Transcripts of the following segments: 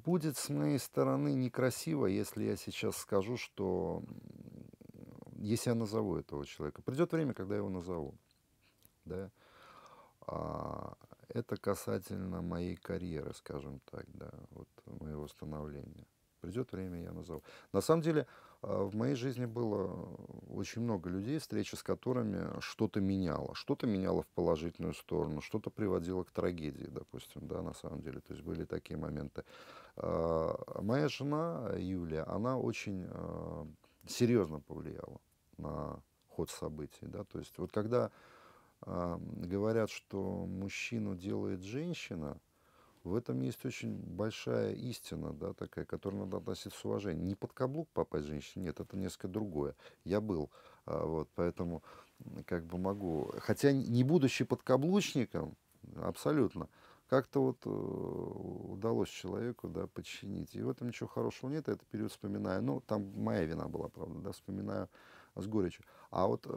будет с моей стороны некрасиво, если я сейчас скажу, что если я назову этого человека. Придет время, когда я его назову. Да? А, это касательно моей карьеры, скажем так, да, вот моего становления. Придет время, я назову. На самом деле, в моей жизни было очень много людей, встречи с которыми что-то меняло. Что-то меняло в положительную сторону, что-то приводило к трагедии, допустим, да, на самом деле. То есть были такие моменты. Моя жена Юлия, она очень серьезно повлияла на ход событий, да. То есть вот когда говорят, что мужчину делает женщина, в этом есть очень большая истина, да, такая, к которой надо относиться с уважением. Не под каблук попасть женщине, нет, это несколько другое. Я был, вот, поэтому как бы могу, хотя не будучи подкаблучником, абсолютно, как-то вот удалось человеку, да, подчинить. И в этом ничего хорошего нет, я этот период вспоминаю. Ну, там моя вина была, правда, да, вспоминаю с горечью. А вот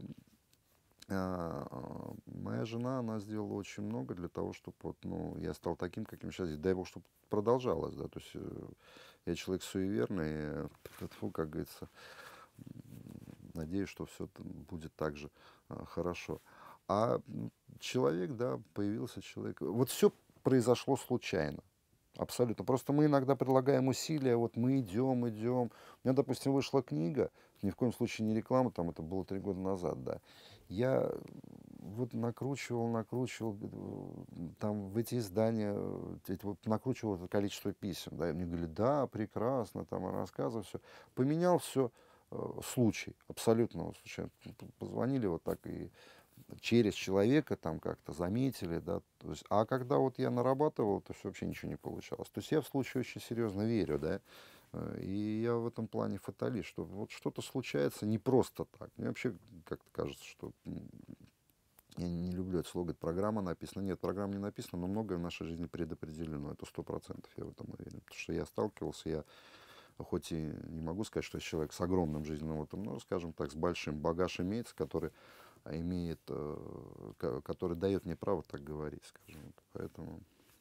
моя жена, она сделала очень много для того, чтобы вот, ну, я стал таким, каким сейчас. Дай бог, чтобы продолжалось, да. То есть я человек суеверный, тьфу, как говорится, надеюсь, что все будет так же хорошо. А человек, да, появился человек. Вот все произошло случайно. Абсолютно. Просто мы иногда предлагаем усилия, вот мы идем, идем. У меня, допустим, вышла книга, ни в коем случае не реклама, там это было 3 года назад, да. Я вот накручивал, там в эти издания, вот накручивал это количество писем, да, и мне говорили, да, прекрасно, там рассказывал, все. Поменял все, случай, абсолютно вот случайно. Позвонили вот так и через человека там как-то заметили, да, то есть, а когда вот я нарабатывал, то все вообще ничего не получалось. То есть я в случае очень серьезно верю, да, и я в этом плане фаталист, что вот что-то случается не просто так. Мне вообще как-то кажется, что я не люблю это слово, говорит, программа написана. Нет, программа не написана, но многое в нашей жизни предопределено, это 100%, я в этом уверен. Потому что я сталкивался, я хоть и не могу сказать, что я человек с огромным жизненным опытом, но, скажем так, с большим багаж имеется, который имеет, который дает мне право так говорить, скажем. Вот. Поэтому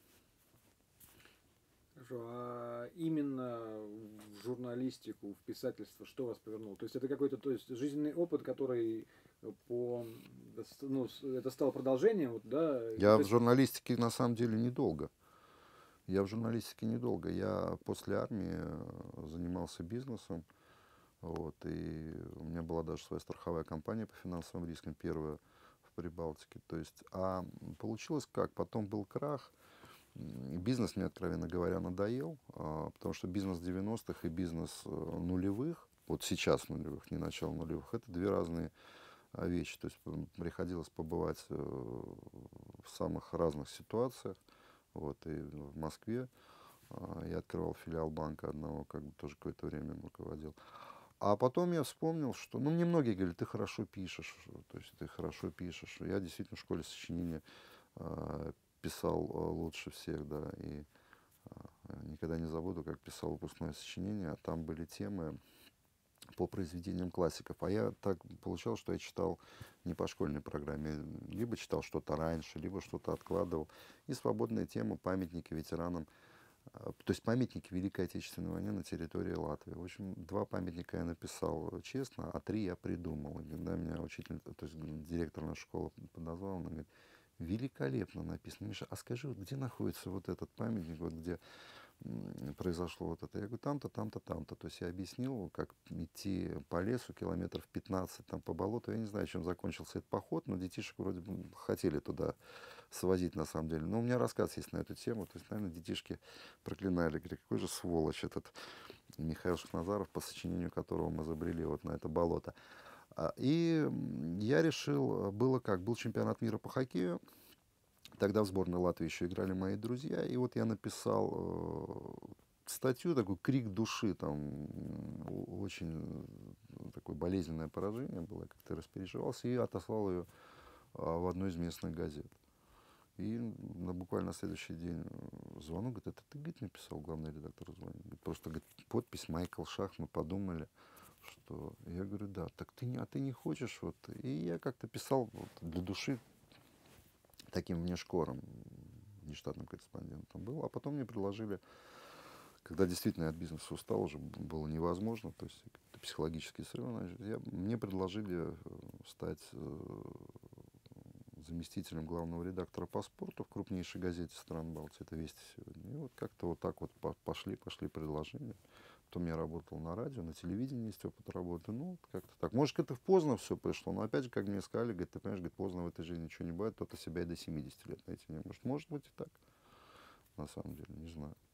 Хорошо, а именно в журналистику, в писательство, что вас повернуло? То есть это какой-то, то есть жизненный опыт, который по, ну, это стало продолжением, вот, да? И, я то в есть, журналистике на самом деле недолго. Я в журналистике недолго. Я после армии занимался бизнесом. Вот, и у меня была даже своя страховая компания по финансовым рискам, первая в Прибалтике. То есть, получилось как? Потом был крах. Бизнес мне, откровенно говоря, надоел, потому что бизнес 90-х и бизнес нулевых, вот сейчас нулевых, не начало нулевых, это две разные вещи. То есть приходилось побывать в самых разных ситуациях. Вот, и в Москве я открывал филиал банка одного, как бы тоже какое-то время им руководил. А потом я вспомнил, что, ну, мне многие говорят, ты хорошо пишешь, то есть ты хорошо пишешь. Я действительно в школе сочинения э, писал лучше всех, да, и никогда не забуду, как писал выпускное сочинение, а там были темы по произведениям классиков. А я так получалось, что я читал не по школьной программе, либо читал что-то раньше, либо что-то откладывал. И свободная тема, памятники ветеранам, то есть памятники Великой Отечественной войны на территории Латвии. В общем, 2 памятника я написал честно, а 3 я придумал. И когда меня учитель, то есть директор нашей школы подозвал, она говорит, великолепно написано. Миша, а скажи, вот где находится вот этот памятник, вот где произошло вот это. Я говорю, там-то, там-то, там-то. То есть я объяснил, как идти по лесу километров 15, там по болоту. Я не знаю, чем закончился этот поход, но детишек вроде бы хотели туда свозить на самом деле. Но у меня рассказ есть на эту тему. То есть, наверное, детишки проклинали, говорят, какой же сволочь этот Михаил Шахназаров, по сочинению которого мы забрели вот на это болото. И я решил, было как, был чемпионат мира по хоккею, тогда в сборной Латвии еще играли мои друзья, и вот я написал статью, такой крик души, там очень такое болезненное поражение было, я как-то распереживался, и отослал ее в одну из местных газет. И буквально на следующий день звонок, говорит, это ты, говорит, написал, главный редактор звонит. Говорит, просто, говорит, подпись Майкл Шах, мы подумали, что... Я говорю, да, так ты не, а ты не хочешь, вот. И я как-то писал вот, для души таким внешкором, нештатным корреспондентом был, а потом мне предложили когда действительно я от бизнеса устал, уже было невозможно, то есть это психологический срыв, значит, мне предложили стать заместителем главного редактора по спорту в крупнейшей газете стран Балтии, это «Вести сегодня». И вот как-то вот так вот пошли предложения. Потом я работал на радио, на телевидении есть опыт работы. Ну, вот как-то так. Может, это поздно все пришло, но опять же, как мне сказали, говорит, ты понимаешь, говорит, поздно в этой жизни ничего не бывает, кто-то себя и до 70 лет найти не может. Может быть и так, на самом деле, не знаю.